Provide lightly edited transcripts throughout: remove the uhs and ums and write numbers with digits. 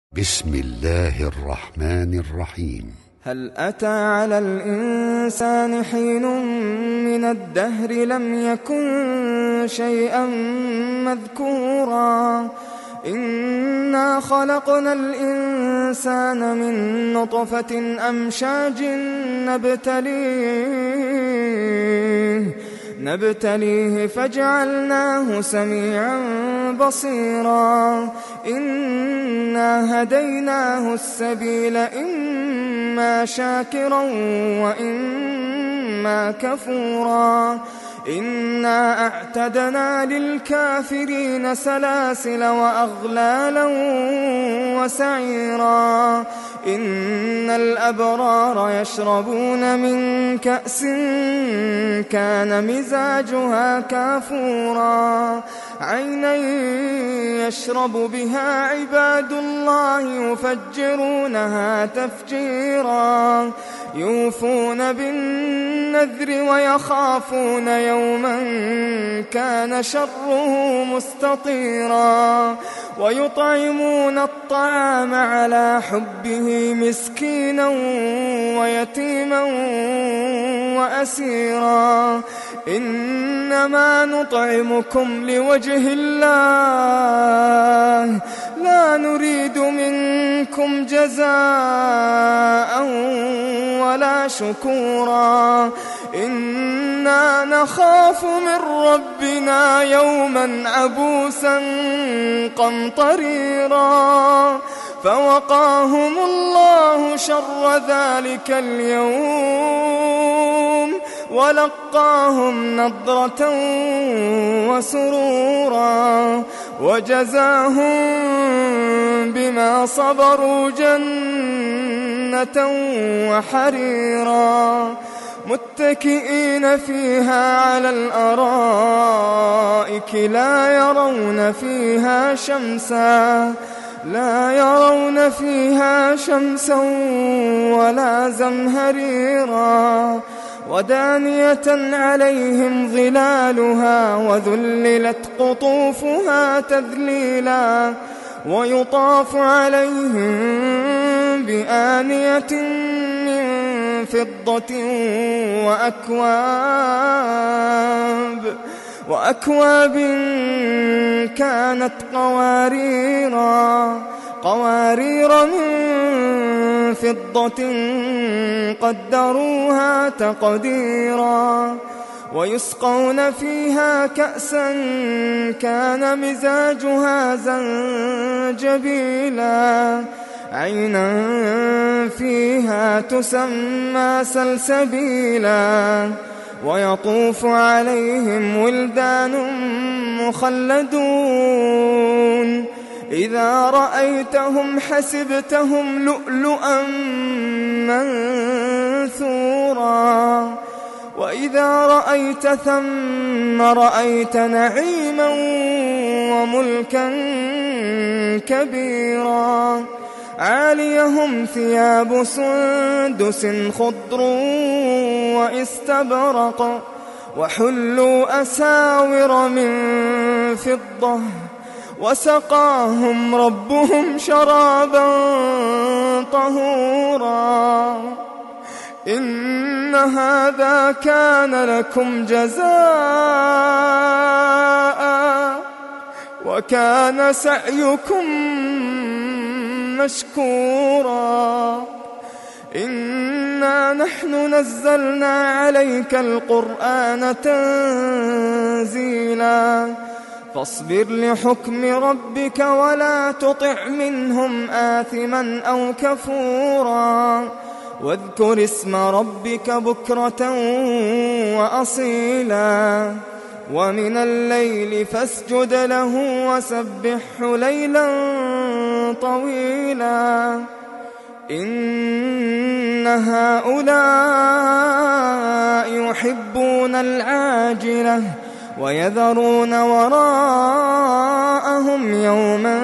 بسم الله الرحمن الرحيم. هل أتى على الإنسان حين من الدهر لم يكن شيئا مذكورا إنا خلقنا الإنسان من نطفة أمشاج نبتليه فجعلناه سميعا بصيرا إنا هديناه السبيل إما شاكرا وإما كفورا إنا أعتدنا للكافرين سلاسل وأغلالا وسعيرا إن الأبرار يشربون من كأس كان مزاجها كافورا عينا يشرب بها عباد الله يفجرونها تفجيرا يوفون بالنذر ويخافون يوما كان شره مستطيرا ويطعمون الطعام على حبه مسكينا ويتيما وأسيرا إنما نطعمكم لوجه الله لا نريد منكم جزاء ولا شكورا إنا نخاف من ربنا يوما عبوسا قمطريرا فوقاهم الله شر ذلك اليوم ولقاهم نضرة وسرورا وجزاهم بما صبروا جنة وحريرا متكئين فيها على الأرائك لا يرون فيها شمسا ولا زمهريرا ودانية عليهم ظلالها وذللت قطوفها تذليلا ويطاف عليهم بآنية من فضة وأكواب كانت قوارير من فضة قدروها تقديرا ويسقون فيها كأسا كان مزاجها زنجبيلا عينا فيها تسمى سلسبيلا ويطوف عليهم ولدان مخلدون إذا رأيتهم حسبتهم لؤلؤا منثورا وإذا رأيت ثم رأيت نعيما وملكا كبيرا عاليهم ثياب سندس خضر واستبرق وحلوا أساور من فضة وسقاهم ربهم شرابا طهورا إن هذا كان لكم جزاء وكان سعيكم مشكورا إنا نحن نزلنا عليك القرآن تنزيلا فاصبر لحكم ربك ولا تطع منهم آثما أو كفورا واذكر اسم ربك بكرة وأصيلا ومن الليل فاسجد له وسبحه ليلا طويلا إن هؤلاء يحبون العاجلة ويذرون وراءهم يوما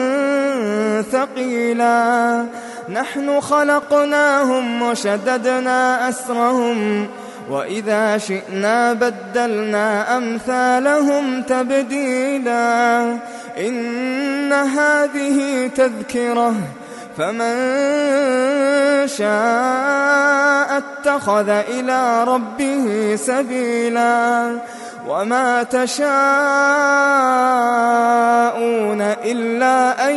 ثقيلا نحن خلقناهم وشددنا أسرهم وإذا شئنا بدلنا أمثالهم تبديلا إن هذه تذكرة فمن شاء اتخذ إلى ربه سبيلا وما تشاءون إلا أن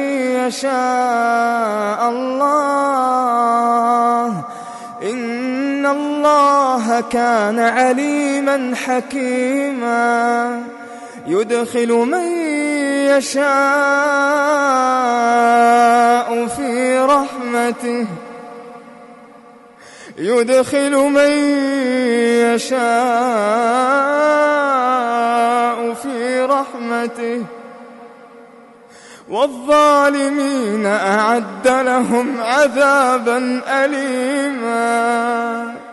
يشاء الله إن الله كان عليما حكيما يدخل من يشاء في رحمته والظالمين أعد لهم عذابا أليما.